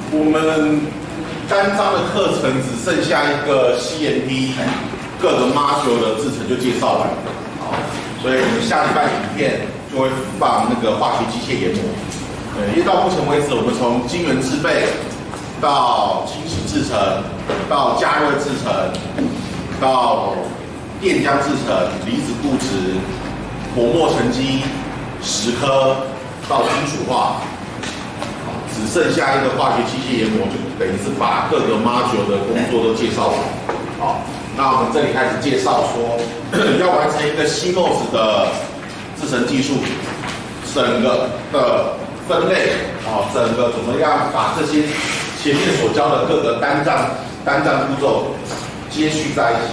我们单章的课程只剩下一个 CMP 各个 module 的制程就介绍完了，好，所以我们下礼拜影片就会放那个化学机械研磨。因为到目前为止，我们从晶圆制备到清洗制程，到加热制程，到电浆制程、离子固质、薄膜沉积、蚀刻到金属化，只剩下一个化学机械研磨，就等于是把各个 module 的工作都介绍完。好，那我们这里开始介绍说，要完成一个 CMOS 的制程技术，整个的分类，整个怎么样把这些前面所教的各个单张步骤接续在一起。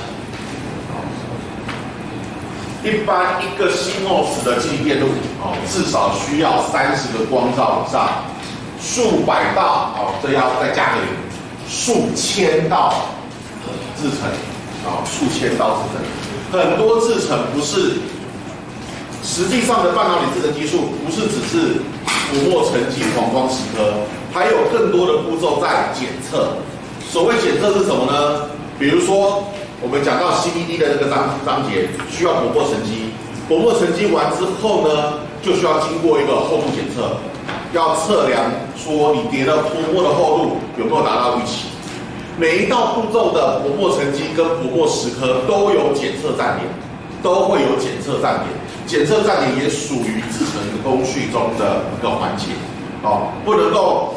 一般一个 CMOS 的记忆电路，至少需要30个光罩以上，数百道，这要再加个数千道制程，数千道制程，很多制程不是。实际上的半导体制程技术不是只是薄膜沉积、黄光蚀刻，还有更多的步骤在检测。所谓检测是什么呢？比如说我们讲到 CVD 的那个章节，需要薄膜沉积，薄膜沉积完之后呢，就需要经过一个厚度检测，要测量说你叠的薄膜的厚度有没有达到预期。每一道步骤的薄膜沉积跟薄膜蚀刻都有检测站点，都会有检测站点。检测站点也属于制程工序中的一个环节，不能够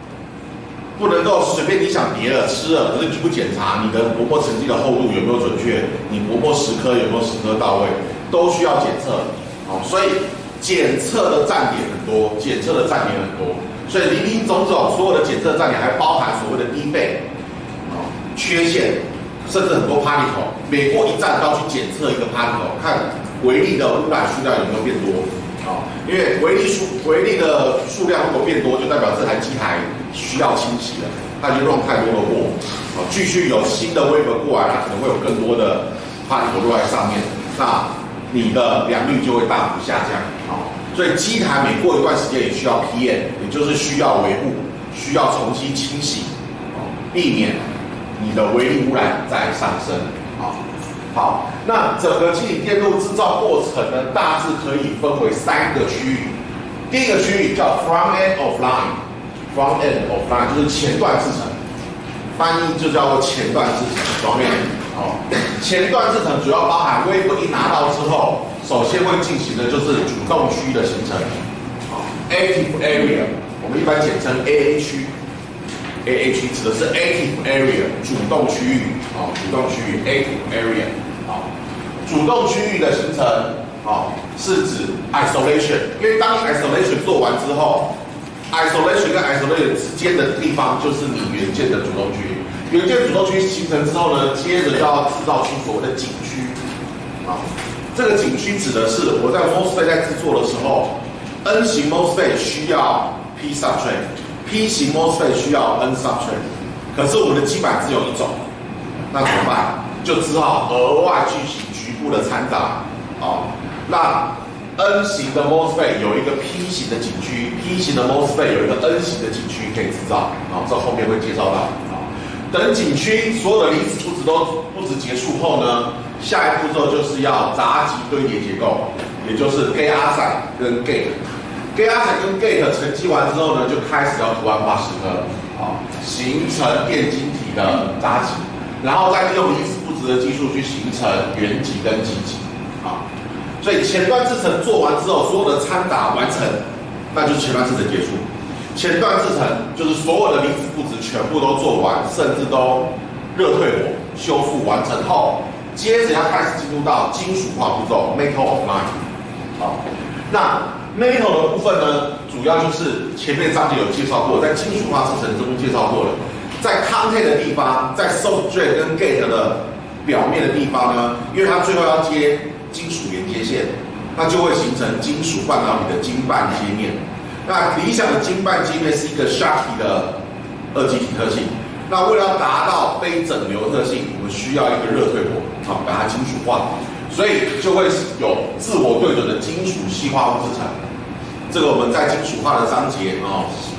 随便你想叠了吃了，可是你不检查你的薄膜沉积的厚度有没有准确，你薄膜蚀刻有没有蚀刻到位，都需要检测，所以检测的站点很多，所以林林总总所有的检测站点还包含所谓的defect，缺陷，甚至很多 particle， 每过一站都要去检测一个 particle， 看微粒的污染数量有没有变多？因为微粒的数量如果变多，就代表这台机台需要清洗了，它已经弄太多的货，继续有新的 wafer 过来，它可能会有更多的 particle 落在上面，那你的良率就会大幅下降。所以机台每过一段时间也需要 PM， 也就是需要维护，需要重新清洗，避免你的微粒污染再上升。好，那整个机体电路制造过程呢，大致可以分为3个区域。第一个区域叫 front end of line，front end of line 就是前段制程，翻译就叫做前段制程。前段制程主要包含wafer一拿到之后，首先会进行的就是主动区的形成，active area， 我们一般简称 AA 区。AA 区指的是 active area 主动区域，主动区域 active area， 主动区域的形成，是指 isolation， 因为当你 isolation 做完之后 ，isolation 跟 isolation 之间的地方就是你元件的主动区域。元件主动区形成之后呢，接着就要制造出所谓的景区，这个景区指的是我在 MOSFET 在制作的时候 ，N 型 MOSFET 需要 P substrate。P 型 MOSFET 需要 N substrate， 可是我们的基板只有一种，那怎么办？就只好额外进行局部的掺杂，让 N 型的 MOSFET 有一个 P 型的景区 ，P 型的 MOSFET 有一个 N 型的景区可以制造，这后面会介绍到。等景区所有的离子布置结束后呢，下一步骤就是要杂极堆叠结构，也就是 gate oxide 跟 gate。gate oxide 跟 gate 沉积完之后呢，就开始要图案化蚀刻，形成电晶体的杂极，然后再利用离子布质的技术去形成原极跟极极，所以前段制程做完之后，所有的掺杂完成，那就是前段制程结束。前段制程就是所有的离子布质全部都做完，甚至都热退火修复完成后，接着要开始进入到金属化步骤 metal of line，那 metal 的部分呢，主要就是前面章节有介绍过，在金属化制程中介绍过了，在 contact 的地方，在 substrate 跟 gate 的表面的地方呢，因为它最后要接金属连接线，那就会形成金属半导体的晶半接面。那理想的晶半接面是一个 Schottky 的二极体特性。那为了要达到非整流特性，我们需要一个热退火，把它金属化。所以就会有自我对准的金属细化物制程，这个我们在金属化的章节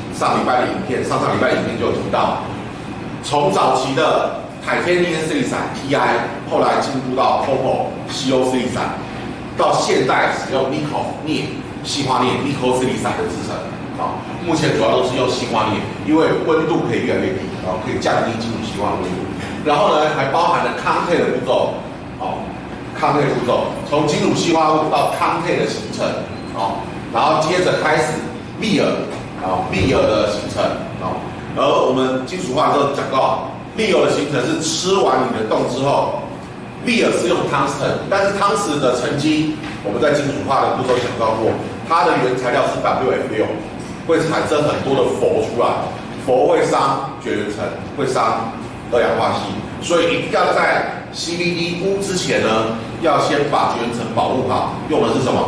上礼拜的影片，上礼拜影片就有提到，从早期的 Titanium Silicide TI， 后来进步到 Copper CO Silicide， 到现在使用 Nickel 镍细化镍 Nickel Silicide 的制成。目前主要都是用细化镍，因为温度可以越来越低，可以降低金属细化的温度。然后呢，还包含了康泰的步骤，康泰步骤，从金属细化物到康泰的形成，然后接着开始密尔，密尔的形成，而我们金属化之后讲到，密尔的形成是吃完你的洞之后，密尔是用汤斯坦，但是汤斯的沉积，我们在金属化的步骤讲到过，它的原材料是 WF6。会产生很多的氟出来，氟会伤绝缘层，会伤二氧化锡，所以一定要在 CVD 污之前呢，要先把绝缘层保护好。用的是什么？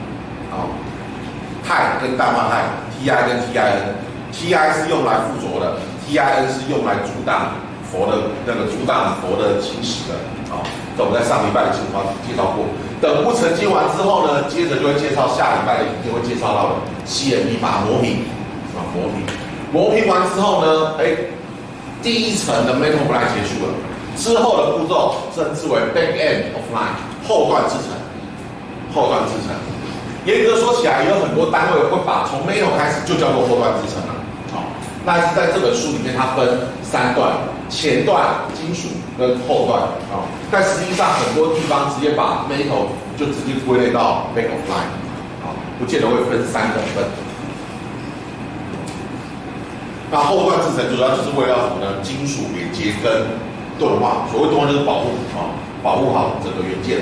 钛跟氮化钛 ，TI 跟 TIN，TI 是用来附着的 ，TIN 是用来阻挡氟的阻挡氟的侵蚀的。这我们在上礼拜的精华介绍过。等污沉积完之后呢，接着就会介绍下礼拜的影片会介绍到的 CMP 把它磨平，磨平完之后呢，第一层的 metal blind 结束了，之后的步骤称之为 back end of line 后段制成，严格说起来，有很多单位会把从 metal 开始就叫做后段制成了，但是在这本书里面它分3段，前段金属跟后段但实际上很多地方直接把 metal 就直接归类到 back of line 不见得会分3等份。那后段制成主要就是为了什么呢？金属连接跟钝化，所谓钝化就是保护好整个元件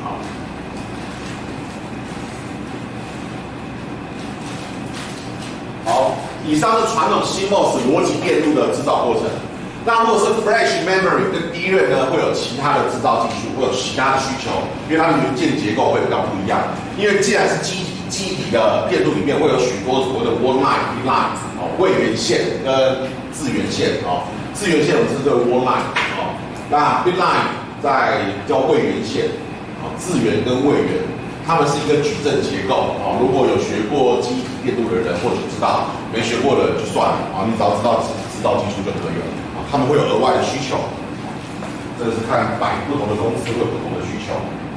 好，以上是传统 CMOS 逻辑电路的制造过程。那如果是 Flash Memory 跟 DRAM 呢，会有其他的制造技术，会有其他的需求，因为它的元件结构会比较不一样。因为既然是机体的电路里面会有许多所谓的 wall line、位元线跟字元线字元线我们是这个 wall line 那 bit line 在叫位元线字元跟位元。它们是一个矩阵结构如果有学过机体电路的人或许知道，没学过的就算了你只要知道制造技术就可以了他们会有额外的需求，这个是看不同的公司会有不同的需求。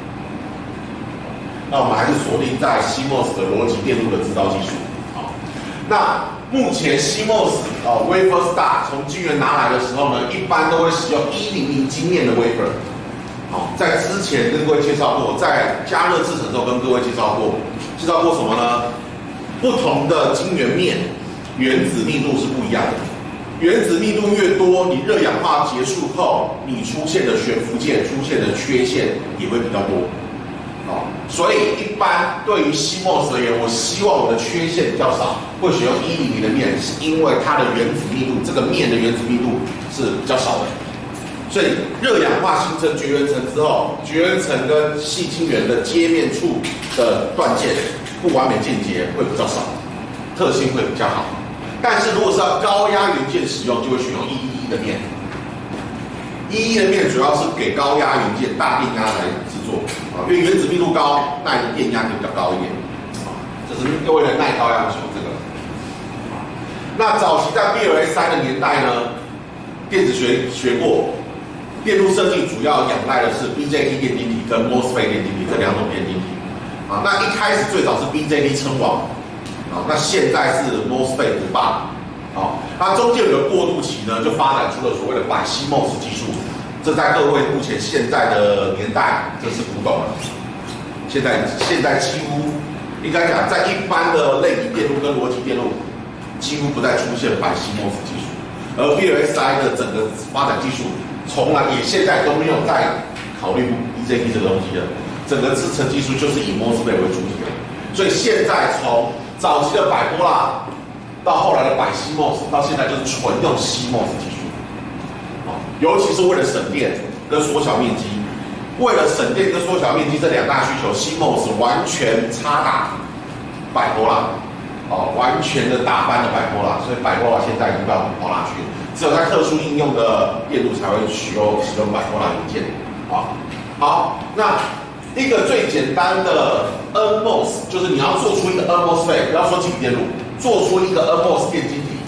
那我们还是锁定在 CMOS 的逻辑电路的制造技术那目前 CMOS wafer start 从晶圆拿来的时候呢，一般都会使用100晶面的 wafer。在之前跟各位介绍过，在加热制程的时候跟各位介绍过什么呢？不同的晶圆面原子密度是不一样的，原子密度越多，你热氧化结束后，你出现的悬浮件、出现的缺陷也会比较多。所以一般对于 CMOS 而言，我希望我的缺陷比较少，会选用100的面，是因为它的原子密度，这个面的原子密度是比较少的。所以热氧化形成绝缘层之后，绝缘层跟细晶圆的接面处的断件不完美间接会比较少，特性会比较好。但是如果是要高压元件使用，就会选用111的面。111的面主要是给高压元件大电压来制作因为原子密度高，那你的电压就比较高一点这是为了耐高压求这个。那早期在 BLS3 的年代呢，电子学过。电路设计主要仰赖的是 BJT 电晶体跟 MOSFET 电晶体这2种电晶体那一开始最早是 BJT 称王那现在是 MOSFET 独霸它中间有个过渡期呢，就发展出了所谓的百烯 MOS 技术，这在各位目前现在的年代这是古董了。现在几乎应该讲，在一般的类比电路跟逻辑电路，几乎不再出现百烯 MOS 技术，而 BLSI 的整个发展技术。从来也现在都没有再考虑 BJT 这个东西了，整个制程技术就是以 MOSFET 为主体的，所以现在从早期的百波啦，到后来的百烯 MOS， 到现在就是纯用CMOS 技术，尤其是为了省电跟缩小面积，为了省电跟缩小面积这2大需求 ，CMOS 完全插打百波啦，完全的打翻了百波啦，所以百波啦现在已经到跑哪去了？只有在特殊应用的电路才会使用百波啦元件好，那一个最简单的 NMOS， 就是你要做出一个 NMOSFET， 不要说晶体电路，做出一个 NMOS 电晶体，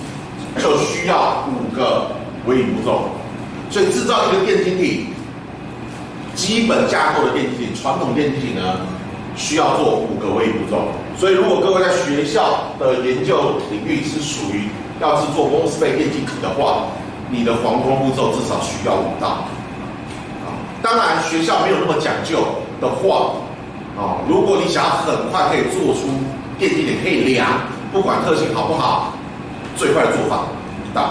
就需要5个微影步骤。所以制造一个电晶体，基本架构的电晶体，传统电晶体呢，需要做5个微影步骤。所以如果各位在学校的研究领域是属于要制作 MOSFET 电晶体的话，你的黄光步骤至少需要5道。当然学校没有那么讲究的话，如果你想要很快可以做出电晶体可以量，不管特性好不好，最快的做法1道。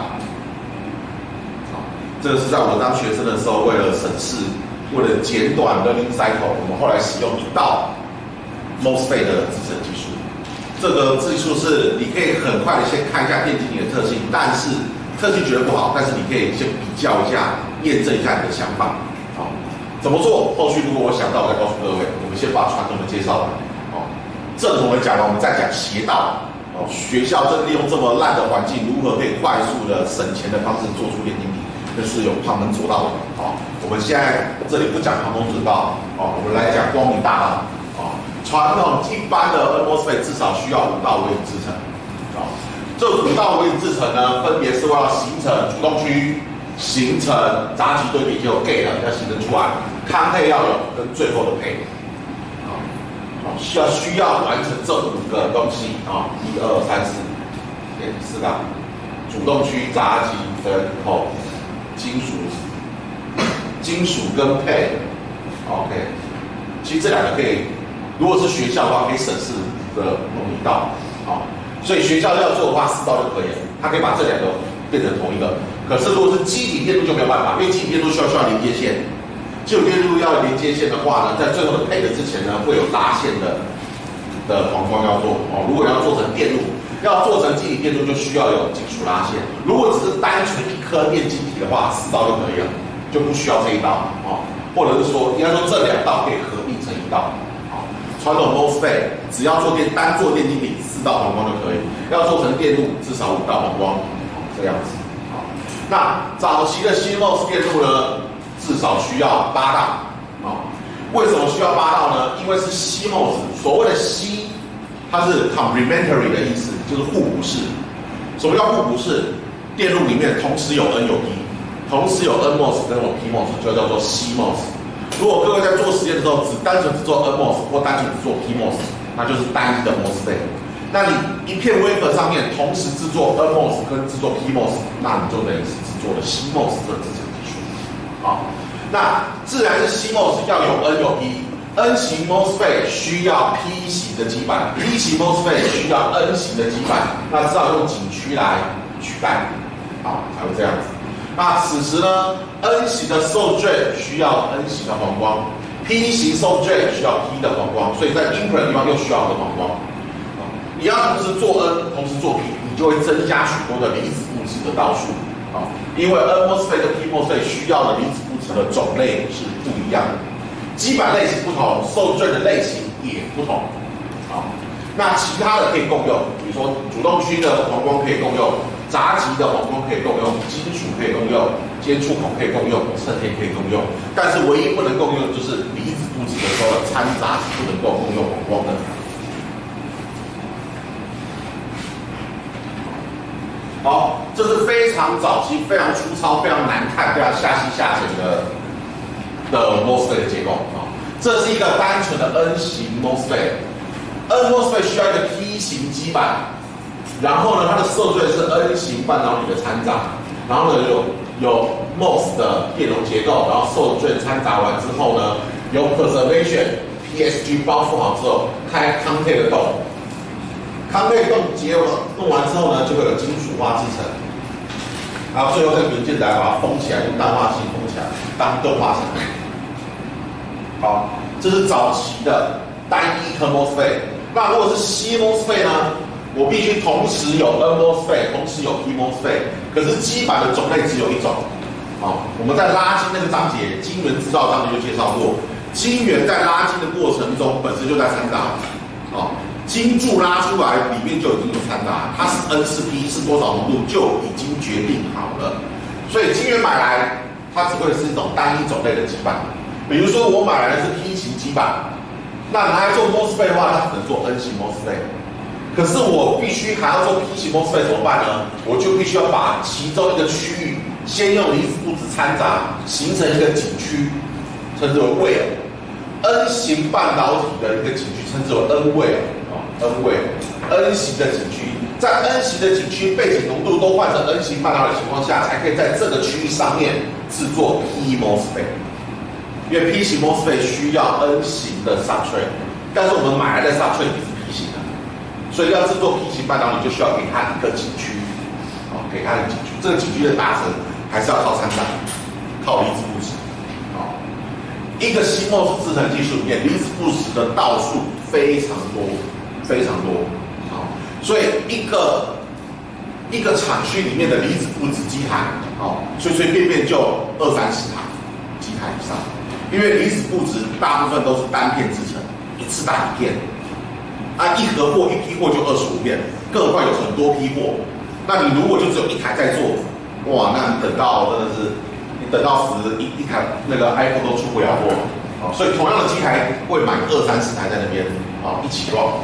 这个是在我当学生的时候，为了省事，为了简短 learning cycle， 我们后来使用1道 MOSFET 的制程技术。这个技术是你可以很快的先看一下电晶体的特性，但是特性觉得不好，但是你可以先比较一下，验证一下你的想法。怎么做？后续如果我想到，我再告诉各位。我们先把传统的介绍完。正统的讲完，我们再讲邪道。学校正利用这么烂的环境，如何可以快速的省钱的方式做出电晶体，那是有旁门左道的。我们现在这里不讲旁门左道，我们来讲光明大道。传统一般的 MOSFET 至少需要5道微影制程。这5道微影制程呢，分别是要形成主动区。形成杂极堆叠就有 gate 要形成出来，康配要有，跟最后的配，需要完成这5个东西1、2、3、4道，主动区、杂极跟后金属跟配 ，OK， 其实这2个可以，如果是学校的话，可以省事的弄1道，所以学校要做的话4道就可以了，它可以把这2个变成同一个。可是如果是机体电路就没有办法，因为机体电路需要连接线，机体电路要连接线的话呢，在最后的配的之前呢，会有拉线的黄光要做。如果你要做成电路，要做成机体电路就需要有金属拉线。如果只是单纯1颗电晶体的话，4道就可以了，就不需要这1道或者是说，应该说这2道可以合并成1道。传统 MOSFET 只要单做电晶体4道黄光就可以，要做成电路至少5道黄光，这样子。那早期的 CMOS 电路呢，至少需要8道。为什么需要8道呢？因为是 CMOS， 所谓的 C， 它是 complementary 的意思，就是互补式。什么叫互补式？电路里面同时有 N 有 P， 同时有 NMOS 跟有 PMOS， 就叫做 CMOS。如果各位在做实验的时候，单纯只做 NMOS 或单纯只做 PMOS， 那就是单一的 MOSFET。那你一片 wafer 上面同时制作 NMOS 跟制作 PMOS， 那你就等于是制作了 CMOS 的制程技术。那自然是 CMOS 要有 N 有 P，N 型 MOSFET 需要 P 型的基板 ，P 型 MOSFET 需要 N 型的基板，那只好用景区来取代，才会这样子。那此时呢 ，N 型的 substrate 需要 N 型的黄光 ，P 型 substrate 需要 P 的黄光，所以在 input 的地方又需要一个黄光。你要同时做 N， 同时做 P， 你就会增加许多的离子物质的道数。因为 NMOSFET 跟 PMOSFET 需要的离子物质的种类是不一样的，基板类型不同，受罪的类型也不同。那其他的可以共用，比如说主动区的黄光可以共用，杂极的黄光可以共用，金属可以共用，接触孔可以共用，衬片可以共用，但是唯一不能共用就是离子物质的时候掺杂是不能够共用黄光的。好，这是非常早期、非常粗糙、非常难看、非常下细下潜的 MOSFET 的结构这是一个单纯的 N 型 MOSFET。N MOSFET 需要一个 P 型基板，然后呢，它的受罪是 N 型半导体的掺杂，然后呢有 MOS 的电容结构，然后受罪掺杂完之后呢，有 preservation PSG 包覆好之后，开康配的洞。康配洞弄完之后呢，就会有金属化制成，然后最后再元件来把它封起来，用氮化锡封起来，当钝化层。好，这是早期的单一颗 MOSFET。那如果是 C MOSFET 呢，我必须同时有 N MOSFET， 同时有 P MOSFET， 可是基板的种类只有一种。我们在拉筋那个章节，晶圆制造章节就介绍过，晶圆在拉筋的过程中本身就在掺杂。晶柱拉出来，里面就已经有掺杂，它是 N 是 P 是多少浓度就已经决定好了。所以晶圆买来，它只会是一种单一种类的基板。比如说我买来的是 P 型基板，那拿来做 MOSFET 的话，它只能做 N 型 MOSFET。 可是我必须还要做 P 型 MOSFET 怎么办呢？我就必须要把其中一个区域先用离子布质掺杂，形成一个景区，称之为 well。N 型半导体的一个景区称之为 N well 啊 ，N well，N 型的景区，在 N 型的景区背景浓度都换成 N 型半导体的情况下，才可以在这个区域上面制作 P MOSFET。因为 P 型 MOSFET 需要 N 型的 substrate， 但是我们买来的 substrate 是 P 型的，所以要制作 P 型半导体就需要给它一个景区，啊，给它一个景区。这个景区的达成还是要靠掺杂，靠离子布质。一个 CMOS 制程技术里面，离子布质的道数非常多，非常多。好，所以一个厂区里面的离子布质机台，好，随随便便就20-30台机台以上。因为离子布质大部分都是单片制成，一次打一片，啊，一盒货一批货就25片，更何况有很多批货。那你如果就只有一台在做，哇，那你等到真的是，你等到一台那个 iPhone 都出不了货，啊，所以同样的机台会买20-30台在那边，啊，一起乱。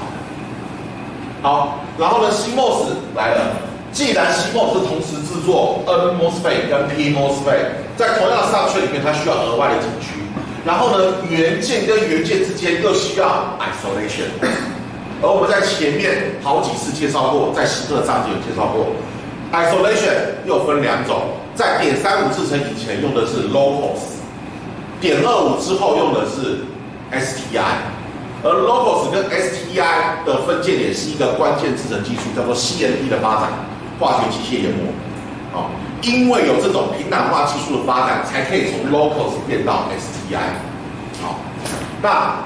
好，然后呢 ，CMOS 来了。既然 CMOS 是同时制作 N MOSFET 跟 P MOSFET， 在同样的 substrate 里面，它需要额外的景区。然后呢，元件跟元件之间又需要 isolation。而我们在前面好几次介绍过，在10课章节有介绍过 ，isolation 又分两种，在.35制程以前用的是 locos， .25之后用的是 STI。而 locos 跟 STI 的分界点是一个关键制程技术，叫做 CMP 的发展，化学机械研磨。好，因为有这种平坦化技术的发展，才可以从 locos 变到 STI。好，那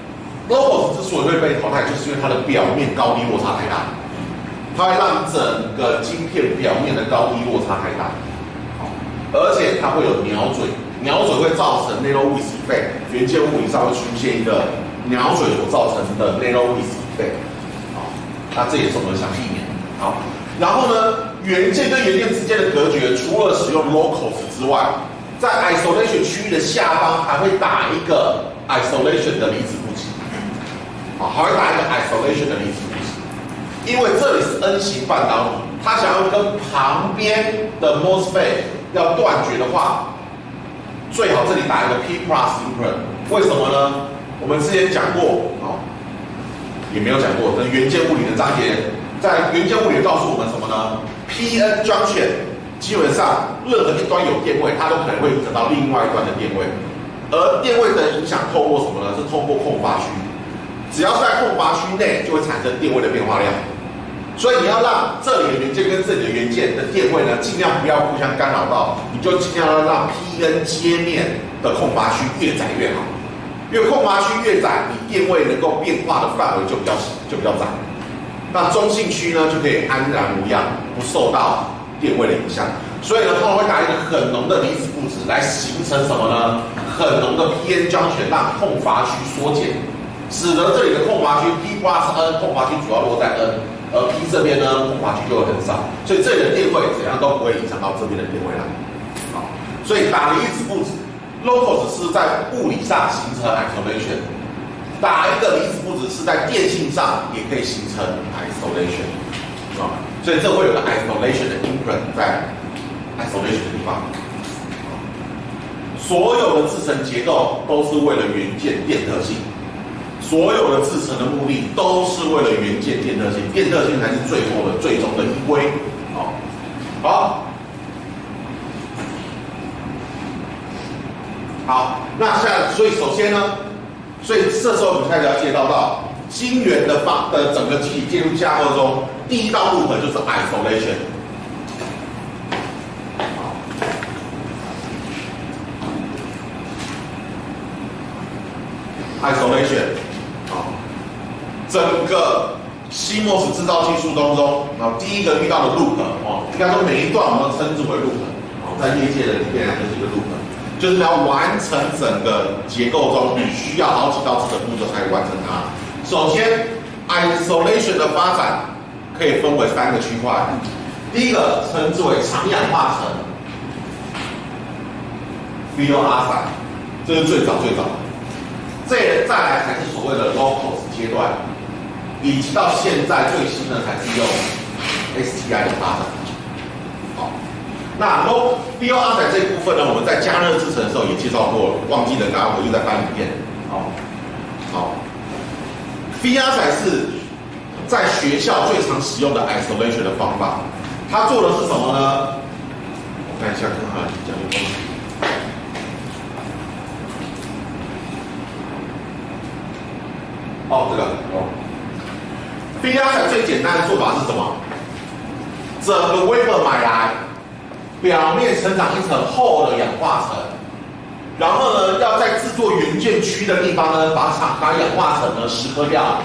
locos 之所以会被淘汰，就是因为它的表面高低落差太大，它会让整个晶片表面的高低落差太大。好，而且它会有鸟嘴，鸟嘴会造成 narrow width effect， 元件物理上会出现一个鸟嘴所造成的 narrow width effect， 好，那这也是我们想避免。好，然后呢，元件跟元件之间的隔绝，除了使用 locos 之外，在 isolation 区域的下方还会打一个 isolation 的离子布质，好，还会打一个 isolation 的离子布质，因为这里是 N 型半导体，它想要跟旁边的 MOSFET 要断绝的话，最好这里打一个 P plus imprint， 为什么呢？我们之前讲过，哦，也没有讲过。那元件物理的章节，在元件物理告诉我们什么呢 ？P-N junction 基本上任何一端有电位，它都可能会影响到另外一端的电位。而电位的影响透过什么呢？是透过空阀区。只要在空阀区内，就会产生电位的变化量。所以你要让这里的元件跟这里的元件的电位呢，尽量不要互相干扰到，你就尽量要让 P-N 接面的空阀区越窄越好。因为空阀区越窄，你电位能够变化的范围就比较窄。那中性区呢，就可以安然无恙，不受到电位的影响。所以呢，他们会打一个很浓的离子布质来形成什么呢？很浓的 P-N junction，让空阀区缩减，使得这里的空阀区 P plus N 空阀区主要落在 N， 而 P 这边呢，空阀区就会很少，所以这里的电位怎样都不会影响到这边的电位啦。好，所以打离子布质。locos 是在物理上形成 isolation， 打一个离子布质是在电性上也可以形成 isolation， 啊，所以这会有个 isolation 的 imprint 在 isolation 的地方。所有的制程结构都是为了元件电特性，所有的制程的目的都是为了元件电特性，电特性才是最后的最终的依归。好。好，那所以首先呢，所以这时候我们开始要介绍到晶圆的整个机体建筑架构中，第一道路口就是 isolation。isolation， 好，整个 CMOS 制造技术当中，第一个遇到的 loop， 应该说每一段我们都称之为 loop， 在业界的里面就是一个 loop。就是你要完成整个结构中，你需要好几道制程步骤才可以完成它。首先 ，isolation 的发展可以分为3个区块。第一个称之为长氧化层 ，phenol oxide， 这是最早的。再来才是所谓的 locos 阶段。 以及到现在最新的才是用 STI 的发展。好，那 FeO 阿仔这一部分呢，我们在加热制程的时候也介绍过了，忘记了，刚刚回去再翻影片。好，FeO 阿仔是在学校最常使用的 isolation 的方法，它做的是什么呢？我看一下，看看讲的东西。这个FeO 阿仔最简单的做法是什么？整个 wafer 买来，表面成长一层厚的氧化层，然后呢，要在制作元件区的地方呢，把氧化层呢蚀刻掉，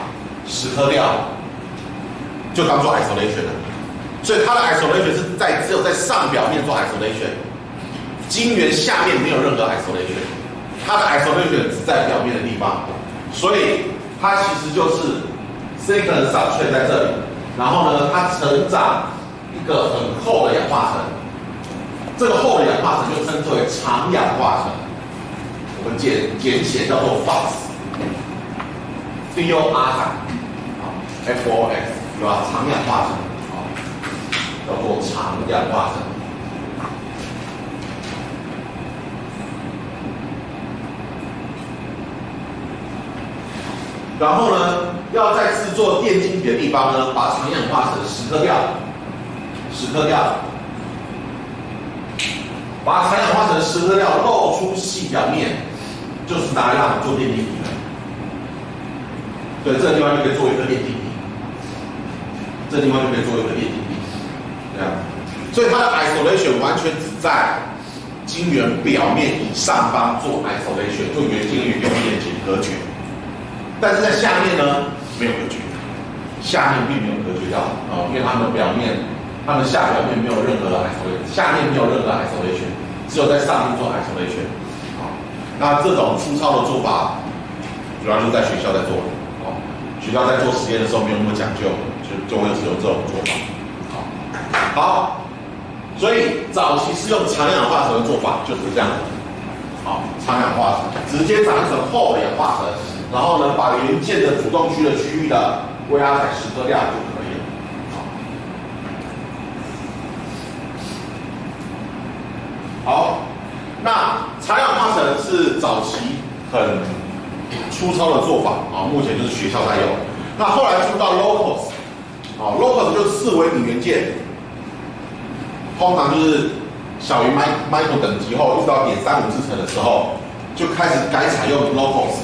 就当做 isolation 了。所以它的 isolation 是只有在上表面做 isolation， 晶圆下面没有任何 isolation， 它的 isolation 只在表面的地方，所以它其实就是 silicon substrate 在这里，然后呢，它成长一个很厚的氧化层，这个厚的氧化层就称之为长氧化层，我们简写叫做 FOX，FeO 阿仔，FOX， 对吧？长氧化层，叫做长氧化层。然后呢，要在制作电晶体的地方呢，把长氧化层蚀刻掉，把长氧化层蚀刻掉，露出细表面，就是拿来做电晶体的。对，这个地方就可以做一个电晶体，这个地方就可以做一个电晶体，这样。所以它的 isolation 完全只在晶圆表面以上方做 isolation， 做元晶圆表面隔绝。但是在下面呢，没有隔绝，下面并没有隔绝掉因为它们下表面没有任何的 isolation， 下面没有任何的 isolation， 只有在上面做 isolation。那这种粗糙的做法，主要就是在学校在做学校在做实验的时候没有那么讲究，就会是有这种做法。好，所以早期是用长氧化层的做法，就是这样子。长氧化层直接长一层厚的氧化层。然后呢，把元件的主动区的区域的微压载蚀刻掉就可以了。好，那长氧化层是早期很粗糙的做法目前就是学校在用。那后来进入到 locos，locos 就是4微米元件，通常就是小于 micro 等级后，一直到0.35制程的时候，就开始改采用 locos。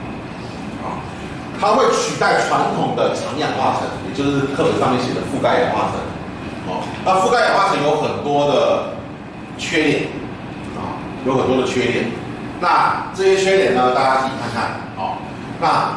它会取代传统的长氧化层，也就是课本上面写的覆盖氧化层。那覆盖氧化层有很多的缺点，有很多的缺点。那这些缺点呢，大家自己看看。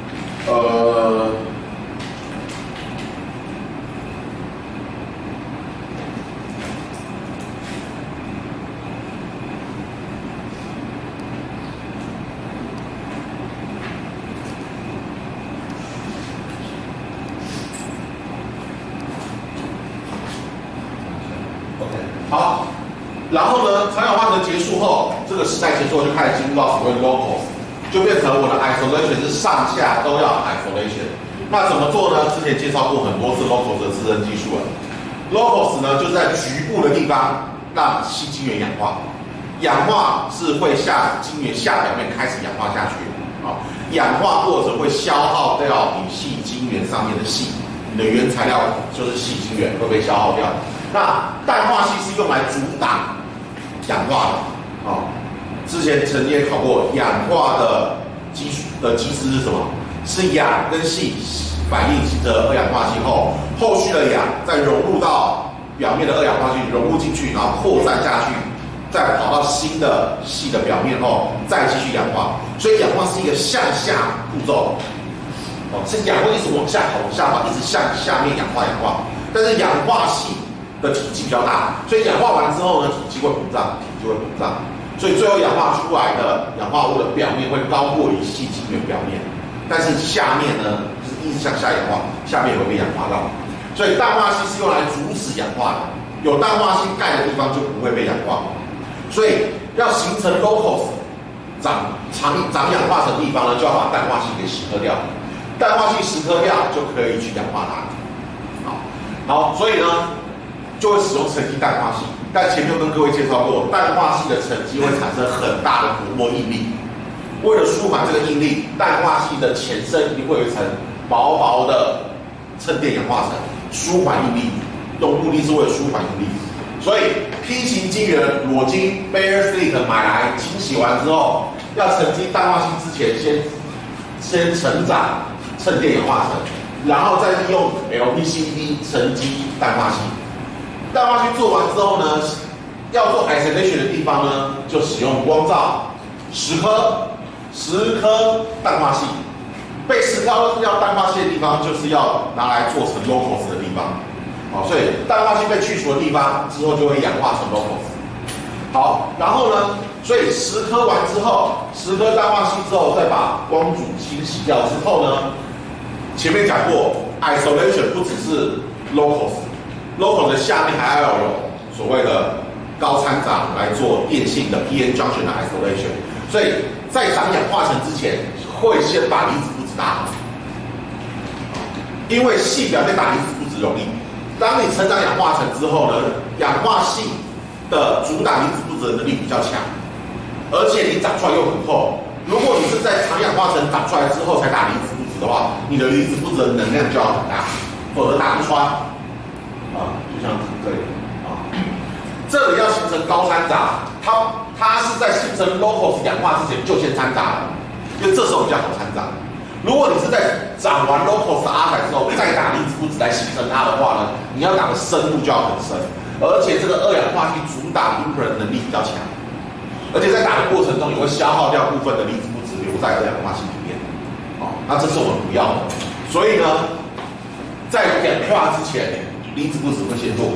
好，然后呢，长氧化层结束后，这个时代结束后就开始进入到所谓 locos， 就变成我的 isolation 是上下都要 isolation。那怎么做呢？之前介绍过很多次 locos 的制程技术了。locos 呢，就是在局部的地方让细晶圆氧化，氧化是会晶圆下表面开始氧化下去氧化过程会消耗掉你细晶圆上面的细，你的原材料就是细晶圆会被消耗掉。那氮化硒是用来阻挡氧化的之前曾经考过，氧化的基质是什么？是氧跟硒反应形成二氧化硒后，后续的氧再融入到表面的二氧化硒融入进去，然后扩散下去，再跑到新的硒的表面后，再继续氧化。所以氧化是一个向下步骤是氧会一直往下跑，一直向下面氧化。但是氧化硒的体积比较大，所以氧化完之后呢，体积会膨胀，所以最后氧化出来的氧化物的表面会高过于细晶圆表面，但是下面呢就是一直向下氧化，下面也会被氧化到。所以氮化硒是用来阻止氧化的，有氮化硒盖的地方就不会被氧化。所以要形成 locos 长氧化层的地方呢，就要把氮化硒给蚀刻掉。 氮化系10颗掉就可以去氧化它。好，所以呢，就会使用沉积氮化系。但前面跟各位介绍过，氮化系的沉积会产生很大的薄膜应力。为了舒缓这个应力，氮化系的前身一定会有一层薄薄的衬电氧化层，舒缓应力。目的是为了舒缓应力。所以 P 型晶圆裸晶 bare silicon 买来清洗完之后，要沉积氮化系之前，先成长衬电氧化层，然后再利用 LPCVD 沉积氮化系。氮化系做完之后呢，要做 isolation 的地方呢，就使用光照10颗氮化系。被10颗要氮化系的地方，就是要拿来做成 locos 的地方。好，所以氮化系被去除的地方之后，就会氧化成 locos。好，然后呢，所以10颗完之后，10颗氮化系之后，再把光阻清洗掉之后呢，前面讲过 ，isolation 不只是 locos 的下面还要有所谓的高参长来做电性的 PN junction 的 isolation。所以在长氧化层之前，会先把离子布置打好，因为系表面打离子布置容易。当你成长氧化层之后呢，氧化系的阻挡离子布置的能力比较强，而且你长出来又很厚。如果你是在长氧化层长出来之后才打离子布置的话，你的离子布置的能量就要很大，否则打不穿。就像这里这里要形成高掺杂，它是在形成 locos 氧化之前就先掺杂了，因为这时候比较好掺杂。如果你是在长完 locos 的阿仔之后再打离子布质来形成它的话呢，你要打的深度就要很深，而且这个2氧化系阻挡 implant 能力比较强，而且在打的过程中也会消耗掉部分的离子布质留在2氧化系里面。那这是我们不要的。所以呢，在氧化之前，离子布质会先做，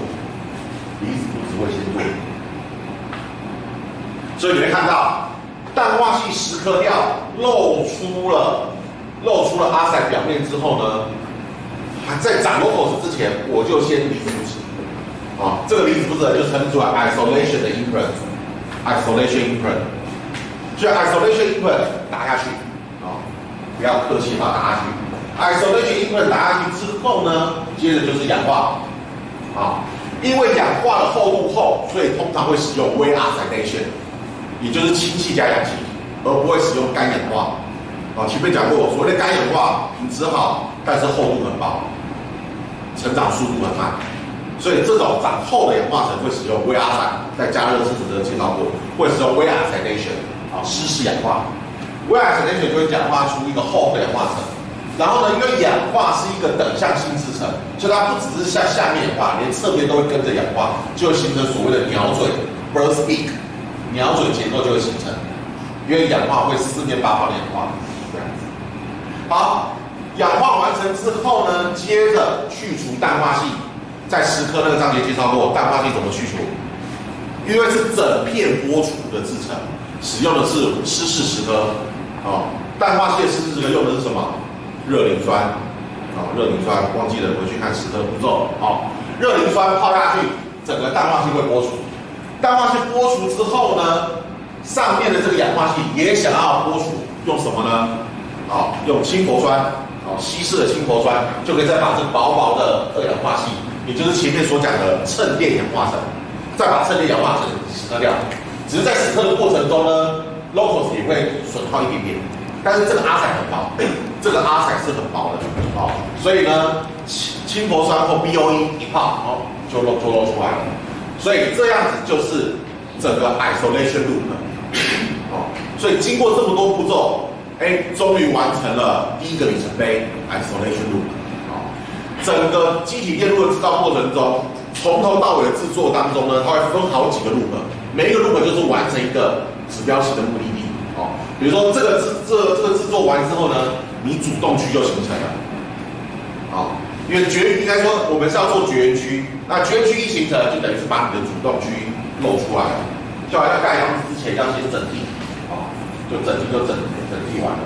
所以你会看到氮化系10颗掉露出了阿塞表面之后呢，在长 locos 之前，我就先离子布质。这个离子布质就称之为 isolation 的 imprint，isolation imprint。所以 isolation imprint 打下去，不要客气，把它打下去。isolation imprint 打下去之后呢，接着就是氧化。因为氧化的厚度厚，所以通常会使用微 oxidation， 也就是氢气加氧气，而不会使用干氧化。前面讲过，所谓的干氧化品质好，但是厚度很薄，成长速度很慢，所以这种长厚的氧化层会使用微 oxide， 在加热式只介绍过，会使用微 oxidation， 湿式氧化。微 oxidation 就会氧化出一个厚的氧化层。然后呢，因为氧化是一个等向性制成，所以它不只是向下面氧化，连侧边都会跟着氧化，就会形成所谓的鸟嘴 （bird beak）， 鸟嘴结构就会形成。因为氧化会四面八方的氧化，这样子。好，氧化完成之后呢，接着去除氮化系，在10颗那个章节介绍过氮化系怎么去除，因为是整片剥除的制成，使用的是湿式10颗。氮化系的湿式10颗用的是什么？热磷酸，热磷酸忘记了，回去看10颗步骤。热磷酸泡下去，整个氮化系会剥除。氮化系剥除之后呢，上面的这个氧化系也想要剥除，用什么呢？用氢氟酸，稀释的氢氟酸，就可以再把这薄薄的2氧化系，也就是前面所讲的衬电氧化层，再把衬电氧化层洗掉。只是在洗克的过程中呢 ，locos 也会损耗一点点。但是这个阿彩很薄，这个阿彩是很薄的，所以呢，氢氟酸或 BOE 一泡，就露出来了。所以这样子就是整个 isolation loop，所以经过这么多步骤，终于完成了第一个里程碑 isolation loop。整个基体电路的制造过程中，从头到尾的制作当中呢，它会分好几个 loop， 每一个 loop 就是完成一个指标型的目的地。比如说这个制作完之后呢，你主动区就形成了。因为应该说我们是要做绝缘区，那绝缘区一形成，就等于是把你的主动区露出来了。就好像盖房子之前要先整地，就整地完了。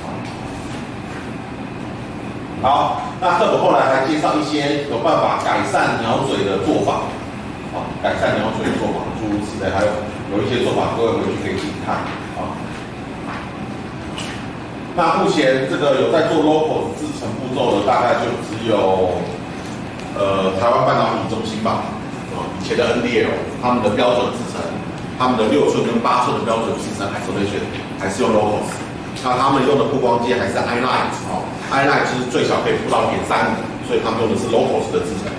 好，那课本后来还介绍一些有办法改善鸟嘴的做法，改善鸟嘴的做法，诸如此类，还有一些做法，各位回去可以自己看。 那目前这个有在做 local 制程步骤的，大概就只有台湾半导体中心吧，以前的 NDL 他们的标准制程，他们的6寸跟8寸的标准制程 isolation 还是用 locals， 那他们用的曝光机还是 i9 i9 就是最小可以铺到0.35，所以他们用的是 locals 的制程。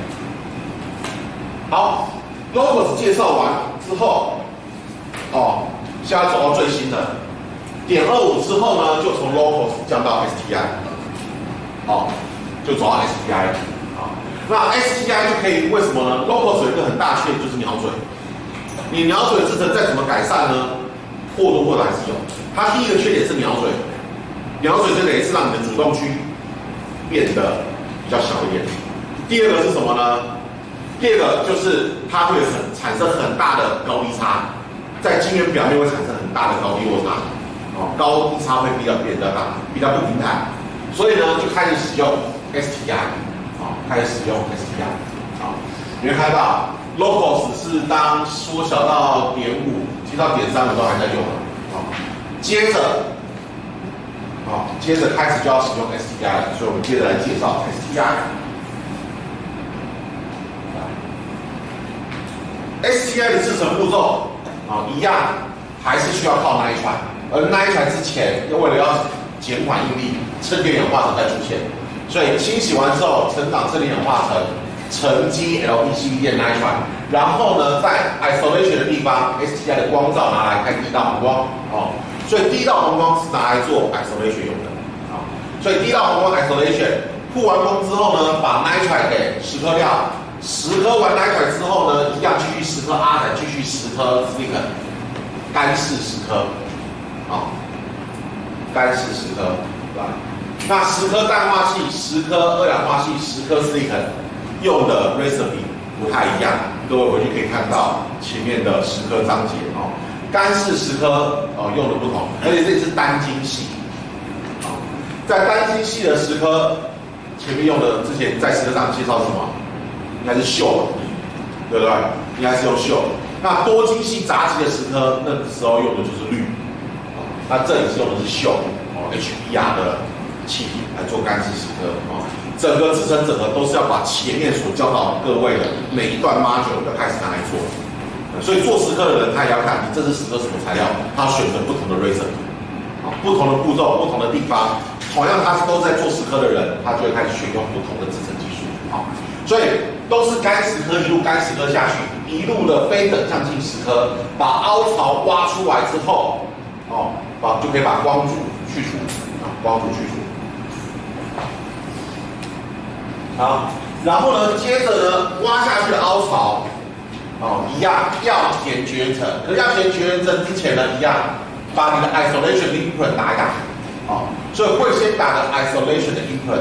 好 ，locals 介绍完之后，现在走到最新的。.25之后呢，就从 locals 降到 STI， 就走到 STI 了。那 STI 就可以为什么呢 ？locals 有一个很大缺点就是鸟嘴，你鸟嘴制程再怎么改善呢，或多或少还是有。它第一个缺点是鸟嘴，鸟嘴就等于是让你的主动区变得比较小一点。第二个是什么呢？第二个就是它会产生很大的高低差，在晶圆表面会产生很大的高低落差。高低差会比较大，比较不平坦，所以呢就开始使用 STI， 开始使用 STI， 你会看到 locals 是当缩小到.5，其实到.35都还在用接着开始就要使用 STI， 所以我们接着来介绍 STI。STI 的制程步骤一样，还是需要靠那一串。而那一台之前，为了要减缓应力，氪电氧化层再出现，所以清洗完之后，存档氪电氧化层，沉积 LPCVD 的那一串，然后呢，在 isolation 的地方 ，STI 的光罩拿来开第一道红光，所以第一道红光是拿来做 isolation 用的，所以第一道红光 isolation 曝完光之后呢，把那一串给蚀刻掉，蚀刻完那一串之后呢，一样继续蚀刻阿仔，继续蚀刻 silicon， 干式蚀刻。干式蚀刻，那蚀刻氮化气、蚀刻二氧化气、蚀刻 silicon 用的 recipe 不太一样，各位回去可以看到前面的蚀刻章节干式蚀刻用的不同，而且这里是单晶系，在单晶系的蚀刻前面用的，之前在蚀刻上介绍什么？应该是溴，对不对？应该是用溴。那多晶系杂极的蚀刻，那个时候用的就是氯。那这里是用的是溴HBr 的气体来做干式蚀刻整个制程整合都是要把前面所教导各位的每一段 module 要开始拿来做，所以做蚀刻的人他也要看你这是蚀刻什么材料，他选择不同的 recipe， 不同的步骤、不同的地方，同样他都在做蚀刻的人，他就会开始选用不同的制程技术所以都是干蚀刻一路干蚀刻下去，一路的非等向性蚀刻，把凹槽挖出来之后。就可以把光阻去除，光阻去除。好，然后呢，接着呢，挖下去的凹槽，一样要填绝缘层。可是要填绝缘层之前呢，一样把你的 isolation imprint 打一打，所以会先打个 isolation 的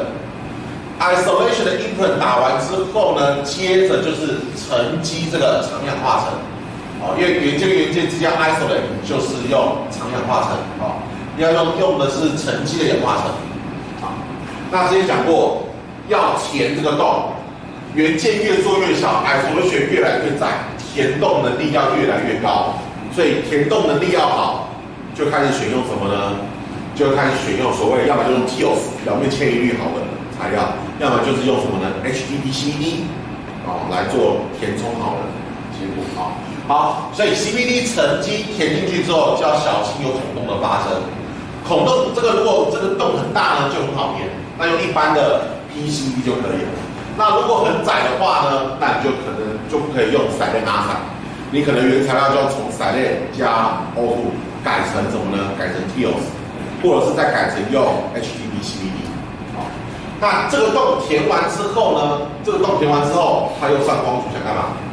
imprint。isolation 的 imprint 打完之后呢，接着就是沉积这个长氧化层。因为元件跟元件之间 isolate 就是用长氧化层，要用的是沉积的氧化层，那之前讲过，要填这个洞，元件越做越小 ，isolation 越来越窄，填洞能力要越来越高，所以填洞能力要好，就开始选用什么呢？就开始选用所谓，要么就用 TILS 表面迁移率好的材料，要么就是用什么呢 ？HDD-CVD 来做填充好的结果好，所以 CVD 沉积填进去之后，就要小心有孔洞的发生。孔洞这个如果这个洞很大呢，就很好填，那用一般的 PCB 就可以了。那如果很窄的话呢，那你就可能就不可以用silane阿散，你可能原材料就要从silane加 O2 改成什么呢？改成 TILS， 或者是再改成用 HDD-CVD。那这个洞填完之后呢，它又上光阻想干嘛？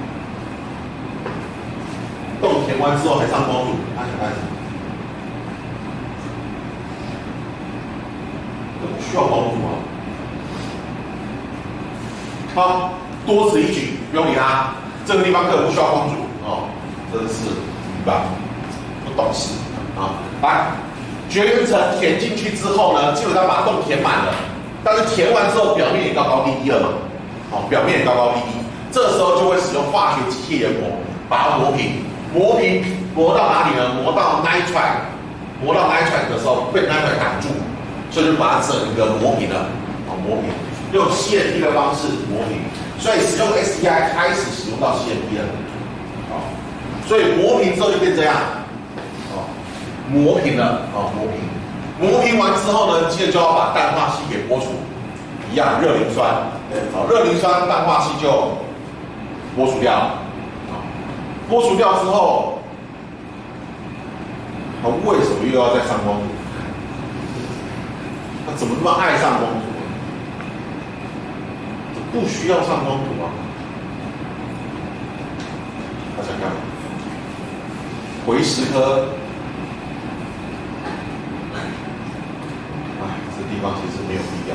洞填完之后还上光阻，他想干什么？这不需要光阻吗？好，多此一举，不用理他。这个地方根本不需要光阻真是愚吧，不懂事来，绝缘层填进去之后呢，基本上把洞填满了，但是填完之后表面也高高低低了嘛，表面也高高低低，这时候就会使用化学机械研磨，把它磨平。磨到哪里呢？磨到 nitride 的时候被 nitride 挡住， 所以就把它整个磨平了，磨平，用 CMP 的方式磨平，所以使用 STI 开始使用到 CMP 了，所以磨平之后就变这样，磨平了，磨平完之后呢，接着就要把氮化硒给剥除，一样热磷酸，热磷酸氮化硒就剥除掉，剥除掉之后，他为什么又要再上光图？他怎么那么爱上光图啊？不需要上光图啊？他想干嘛？回10颗。这地方其实没有必要。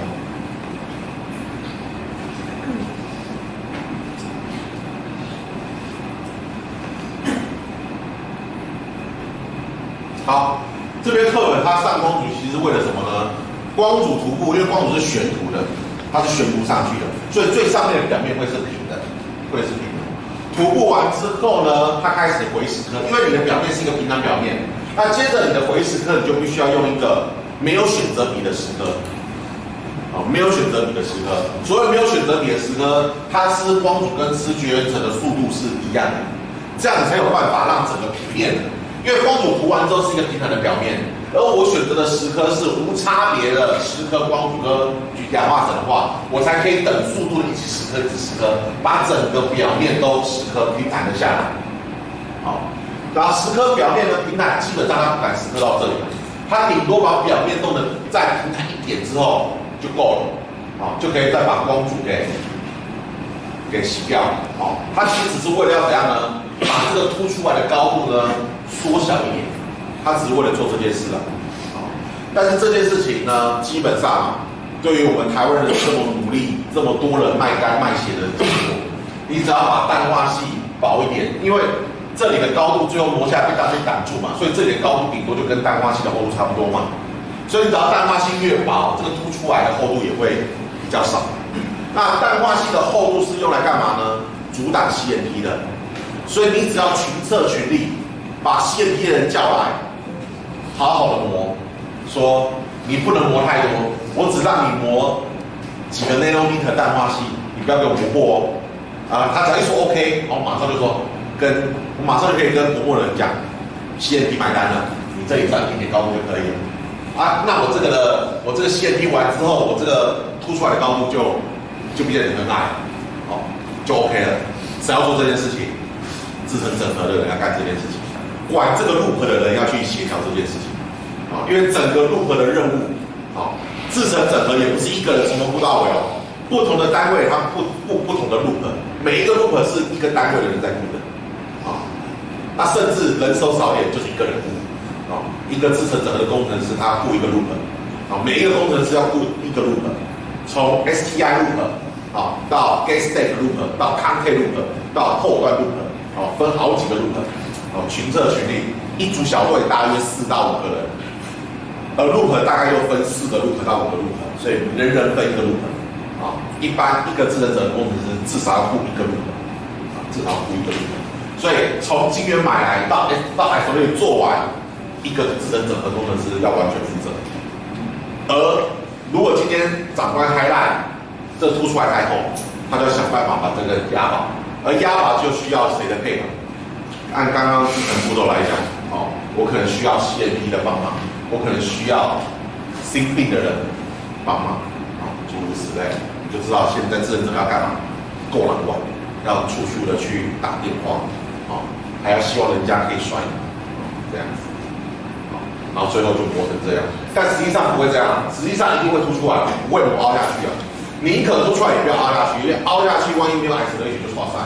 好，这边课本它上光组其实为了什么呢？光组涂布，因为光组是悬涂的，它是悬涂上去的，所以最上面的表面会是平的，会是平的。涂布完之后呢，它开始回10颗，因为你的表面是一个平坦表面，那接着你的回10颗，你就必须要用一个没有选择比的10颗。没有选择比的10颗，所谓没有选择比的10颗，它吃光组跟吃绝缘层的速度是一样的，这样你才有办法让整个平面的。因为光组涂完之后是一个平坦的表面，而我选择的10颗是无差别的10颗光组跟氧化层的话，我才可以等速度的一起10颗，一起10颗，把整个表面都10颗平坦的下来。然后10颗表面的平坦，基本上它不敢10颗到这里，它顶多把表面弄得再平坦一点之后。就够了，就可以再把光组给洗掉，它其实只是为了要怎样呢？把这个凸出来的高度呢缩小一点，它只是为了做这件事了，但是这件事情呢，基本上对于我们台湾人这么努力，这么多人卖肝卖血的结果，你只要把氮化硒薄一点，因为这里的高度最后磨下来被挡住嘛，所以这里的高度顶多就跟氮化硒的厚度差不多嘛。所以你只要氮化硒越薄，这个凸出来的厚度也会比较少。那氮化硒的厚度是用来干嘛呢？阻挡 CMP 的。所以你只要群策群力，把 CMP 的人叫来，好好的磨，说你不能磨太多，我只让你磨几个 nanometer 氮化硒，你不要给我磨破哦。他只要一说 OK， 我马上就说我马上就可以跟磨的人讲 ，CMP 买单了，你这里占一点高度就可以了。那我这个 CMP 完之后，我这个凸出来的高度就变得很矮，就 OK 了。谁要做这件事情？制程整合的人要干这件事情，管这个 loop 的人要去协调这件事情，因为整个 loop 的任务，制程整合也不是一个人从头顾到尾哦，不同的单位它不同的 loop， 每一个 loop 是一个单位的人在顾的，那甚至人手少一点就是一个人顾。一个制程整合的工程师，他顾一个 loop， 每一个工程师要顾一个 loop， 从 STI loop， 到 gas stack loop， 到 contact loop， 到后端 loop， 分好几个 loop， 群策群力，一组小队大约4到5个人，而 loop 大概又分4个 loop 到5个 loop， 所以人人分一个 loop， 一般一个制程整合工程师至少要顾一个 loop， 至少要顾一个 loop， 所以从晶圆买来到 SOP 做完。一个制程整合工程师要完全负责，而如果今天长官开烂，这凸出来太厚，他就要想办法把这个压薄，而压薄就需要谁的配合？按刚刚制程步骤来讲，我可能需要 CMP 的帮忙，我可能需要心病的人帮忙，诸如此类，你就知道现在制程整合要干嘛？够难管，要处处的去打电话，还要希望人家可以甩你，这样子。然后最后就磨成这样，但实际上不会这样，实际上一定会凸出来，不会凹下去啊。宁可凸出来也不要凹下去，因为凹下去万一没有 isolation 就错赛。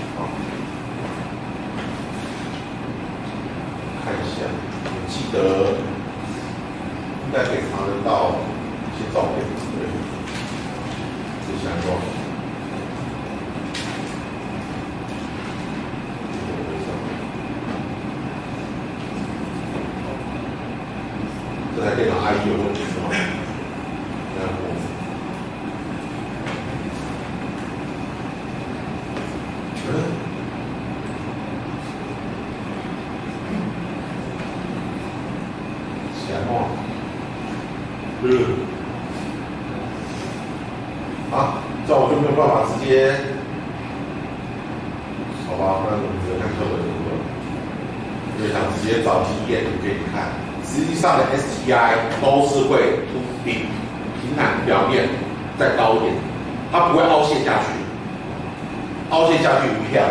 看一下，我记得应该可以查得到一些照片，对，这相关。这台电脑 IE 有问题是吗？前后好，这样我就没有办法直接，好吧，不然我们只能看课本读了。因为想直接找经验给你看，实际上的 STI 都是会比平坦表面再高一点，它不会凹陷下去，凹陷下去一片，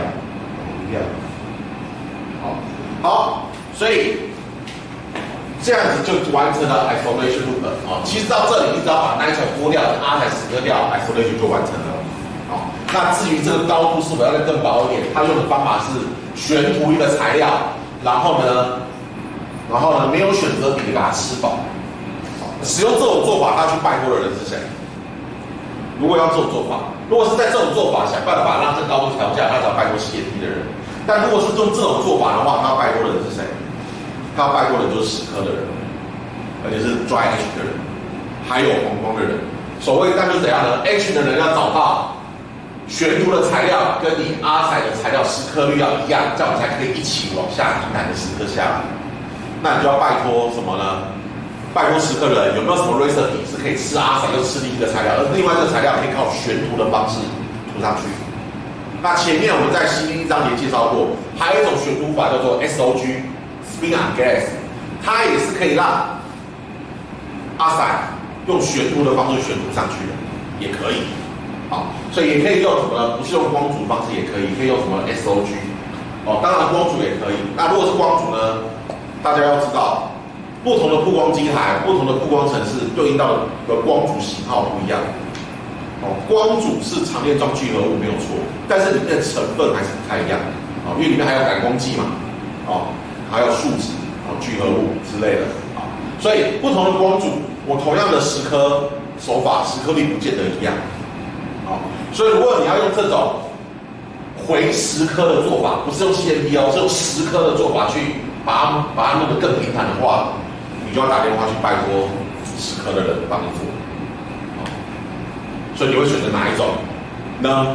好，所以这样子就完成了 isolation loop 啊。其实到这里，你只要把 nitrile 剥掉，阿才死割掉 ，isolation 就完成了。好，那至于这个高度是否要再更薄一点，它用的方法是悬涂一个材料，然后呢，没有选择比把它吃饱。使用这种做法，他去拜托的人是谁？如果要这种做法，如果是在这种做法想办法让这高度调下，他只要拜托 CNT 的人。但如果是用这种做法的话，他要拜托的人是谁？他要拜托的就是蚀刻的人，而且是 dry H 的人，还有黄光的人。所谓那就是怎样呢 ？H 的人要找到悬涂的材料跟你阿彩的材料蚀刻率要一样，这样我才可以一起往下平坦的蚀刻下来。那你就要拜托什么呢？拜托蚀刻的人有没有什么 razor 笔是可以吃阿彩又吃另一个材料，而另外一个材料可以靠悬涂的方式涂上去。那前面我们在新一章节介绍过，还有一种悬涂法叫做 SOG。Spin on gas， 它也是可以让阿彩用悬涂的方式悬涂上去的，也可以。好，所以也可以用什么呢？不是用光阻方式也可以，可以用什么 SOG。哦，当然光阻也可以。那如果是光阻呢？大家要知道，不同的曝光机台、不同的曝光程式对应到的光阻型号不一样。哦，光阻是长链状聚合物没有错，但是里面的成分还是不太一样。哦，因为里面还有感光剂嘛。哦。还有树脂、聚合物之类的啊，所以不同的光阻，我同样的蚀刻手法，蚀刻率不见得一样。好，所以如果你要用这种回蚀刻的做法，不是用 CNT 哦，是用蚀刻的做法去把它弄得更平坦的话，你就要打电话去拜托蚀刻的人帮你做。所以你会选择哪一种呢？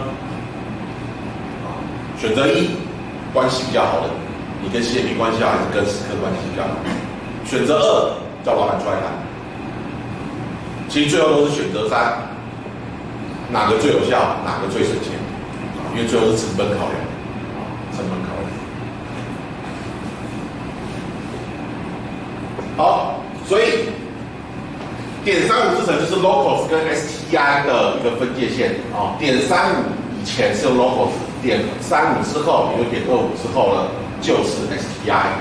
选择一，关系比较好的。你跟 CNT 关系好还是跟蚀刻关系比较好？选择二，叫老板出来谈。其实最后都是选择三，哪个最有效，哪个最省钱？因为最后是成本考量，成本考量。好，所以点35制程就是 locals 跟 STI 的一个分界线啊。点35以前是用 locals， 点35之后，也就点25之后呢？就是 STI。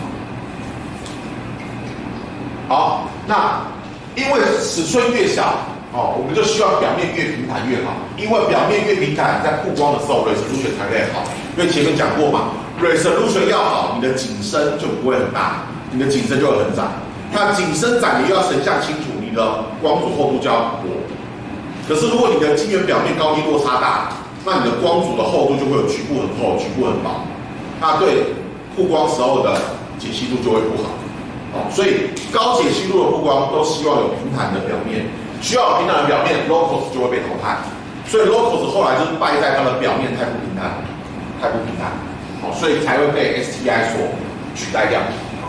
好，那因为尺寸越小，哦，我们就希望表面越平坦越好。因为表面越平坦，在曝光的时候 resolution 才会好。因为前面讲过嘛 ，resolution 要好，你的景深就不会很大，你的景深就会很窄。那景深窄，你又要成像清楚，你的光阻厚度就要薄。可是如果你的晶圆表面高低落差大，那你的光阻的厚度就会有局部很厚，局部很薄。那对曝光时候的解析度就会不好，哦，所以高解析度的曝光都希望有平坦的表面，需要有平坦的表面 ，locals 就会被淘汰。所以 locals 后来就是败在它的表面太不平坦，哦，所以才会被 STI 所取代掉。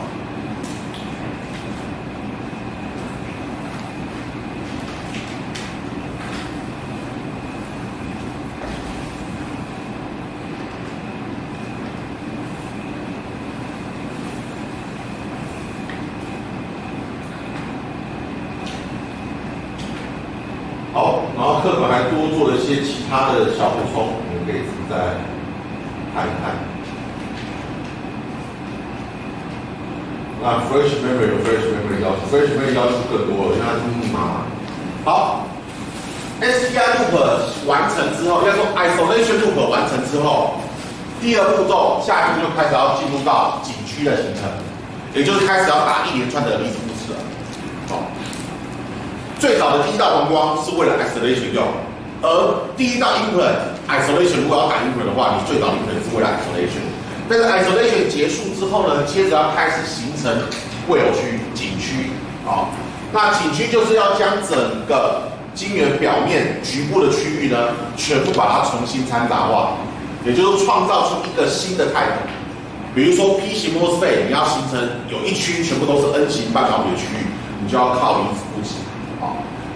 好，然后课本还多做了一些其他的小补充，我们可以再看一看。那 Flash Memory 有 Flash Memory 要求 ，Flash Memory 要求更多了，因为它是密密麻麻。好 ，STI loop 完成之后，应该说 Isolation loop 完成之后，第二步骤，下一步就开始要进入到景区的形成，也就是开始要打一连串的离子复制了。好。最早的第一道黄光是为了 isolation 用，而第一道 implant isolation 如果要打 implant 的话，你最早 implant 是为了 isolation。但是 isolation 结束之后呢，接着要开始形成位流区、景区啊。那景区就是要将整个晶圆表面局部的区域呢，全部把它重新掺杂化，也就是创造出一个新的 type。比如说 P 型 MOSFET， 你要形成有一区全部都是 N 型半导体的区域，你就要靠离子复制。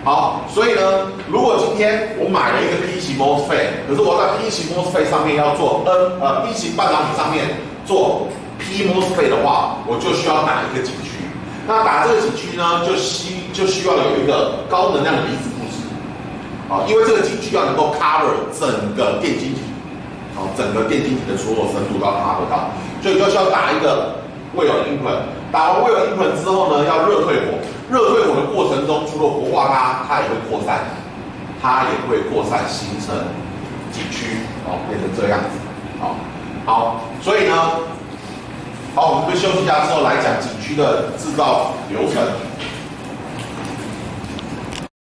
好，所以呢，如果今天我买了一个 P 型 MOSFET， 可是我在 P 型 MOSFET 上面要做P 型半导体上面做 P MOSFET 的话，我就需要打一个景区。那打这个景区呢，就需要有一个高能量的离子布置，啊，因为这个景区要能够 cover 整个电晶体，啊，整个电晶体的所有深度都要 cover 到，所以就需要打一个 Weld input。打完 Weld input 之后呢，要热退火。热退火的过程中，除了活化它也会扩散，形成景区，哦，变成这样子，好，所以呢，好，我们就休息一下之后来讲景区的制造流程。